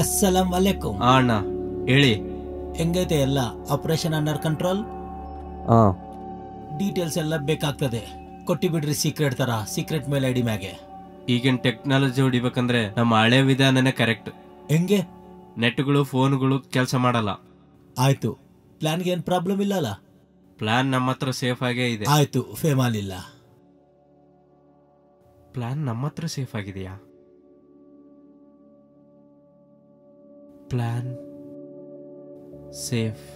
अस्सलाम वालेकुम ಅಣ್ಣ ಹೇಳಿ ಹೆಂಗೈತೆ ಎಲ್ಲ ಆಪರೇಷನ್ ಅಂಡರ್ ಕಂಟ್ರೋಲ್ ಡೀಟೇಲ್ಸ್ ಎಲ್ಲ ಬೇಕಾಗ್ತದೆ ಕೊಟ್ಟಿ ಬಿಡ್ರಿ ಸೀಕ್ರೆಟ್ ತರ ಸೀಕ್ರೆಟ್ ಮೇಲ್ ಐಡಿ ಮ್ಯಾಗೆ ಈಗಿನ ಟೆಕ್ನಾಲಜಿ ಹೊಡಿಬೇಕಂದ್ರೆ ನಮ್ಮ ಹಳೆ ವಿಧಾನನೇ ಕರೆಕ್ಟ್ ಹೆಂಗೆ ನೆಟ್ಗಳು ಫೋನ್ಗಳು ಕೆಲಸ ಮಾಡಲ್ಲ ಆಯ್ತು ಪ್ಲಾನ್ಗೆ ಏನ್ ಪ್ರಾಬ್ಲಮ್ ಇಲ್ಲಲ್ಲ ಪ್ಲಾನ್ ನಮ್ಮ ಹತ್ರ ಸೇಫ್ ಆಗೇ ಇದೆ ಆಯ್ತು ಫೇಮಾಲ್ ಇಲ್ಲ ಪ್ಲಾನ್ ನಮ್ಮ ಹತ್ರ ಸೇಫ್ ಆಗಿದೆಯಾ ಪ್ಲಾನ್ ಸೇಫ್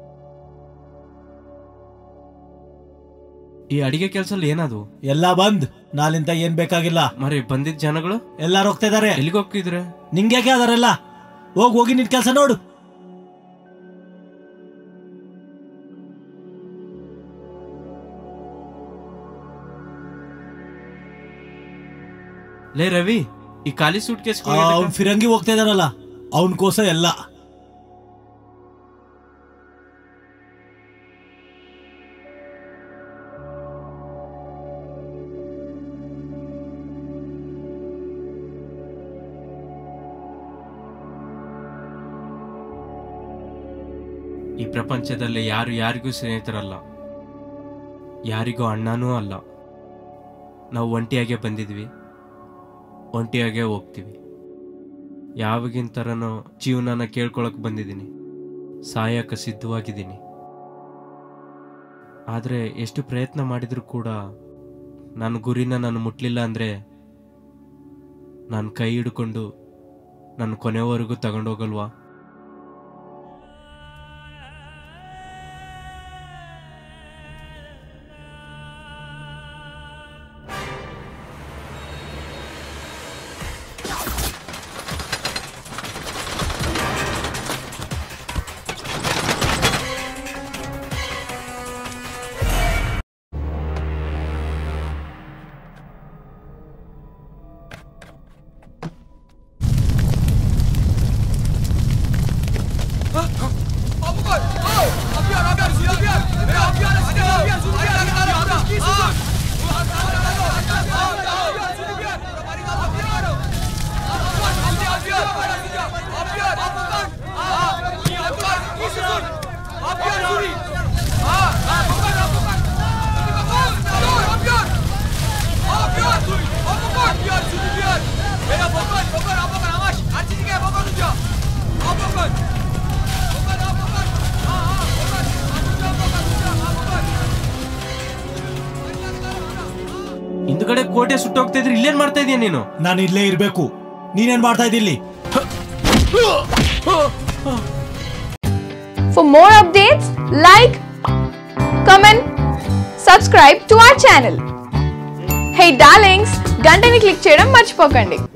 ಈ ಅಡಿಗೆ ಕೆಲಸದಲ್ಲಿ ಏನದು ಎಲ್ಲ ಬಂದ್ ನಾಳಿಂದ ಏನ್ ಬೇಕಾಗಿಲ್ಲ ಮರಿ ಬಂದಿದ್ದ ಜನಗಳು ಎಲ್ಲಾರು ಹೋಗ್ತಾ ಇದಾರೆ ಎಲ್ಲಿಗೆ ಹೋಗ್ತಿದ್ರೆ ನಿಂಗೆ ಅದರೆಲ್ಲ ಹೋಗಿ ನಿನ್ ಕೆಲಸ ನೋಡು ಲೇ ರವಿ ಈ ಖಾಲಿ ಸೂಟ್ ಕೇಸ್ ಅವ್ನ್ ಫಿರಂಗಿ ಹೋಗ್ತಾ ಇದಾರಲ್ಲ ಅವನ್ ಕೋಸ ಎಲ್ಲ ಈ ಪ್ರಪಂಚದಲ್ಲಿ ಯಾರು ಯಾರಿಗೂ ಸ್ನೇಹಿತರಲ್ಲ, ಯಾರಿಗೂ ಅಣ್ಣನೂ ಅಲ್ಲ. ನಾವು ಒಂಟಿಯಾಗೆ ಬಂದಿದ್ವಿ, ಒಂಟಿಯಾಗೆ ಹೋಗ್ತೀವಿ. ಯಾವಾಗಿನ ಥರನೋ ಜೀವನನ ಕೇಳ್ಕೊಳಕ್ಕೆ ಬಂದಿದ್ದೀನಿ, ಸಾಯಕ್ಕೆ ಸಿದ್ಧವಾಗಿದ್ದೀನಿ. ಆದರೆ ಎಷ್ಟು ಪ್ರಯತ್ನ ಮಾಡಿದರೂ ಕೂಡ ನನ್ನ ಗುರಿನ ನಾನು ಮುಟ್ಲಿಲ್ಲ ಅಂದರೆ ನಾನು ಕೈ ಹಿಡ್ಕೊಂಡು ನನ್ನ ಕೊನೆವರೆಗೂ ತಗೊಂಡೋಗಲ್ವಾ? ಹಿಂದ್ಗಡೆ ಕೋಟೆ ಸುಟ್ಟೋಗ್ತಾ ಇದ್ರೆ ಇಲ್ಲೇನ್ ಮಾಡ್ತಾ ಇದೀಯ ನೀನು? ನಾನು ಇಲ್ಲೇ ಇರ್ಬೇಕು, ನೀನೇನ್ ಮಾಡ್ತಾ ಇದ್ದಿಲ್ಲಿ? For more updates, like, comment, subscribe to our channel. Hey darlings, గంటని click చేయడం మర్చిపోకండి.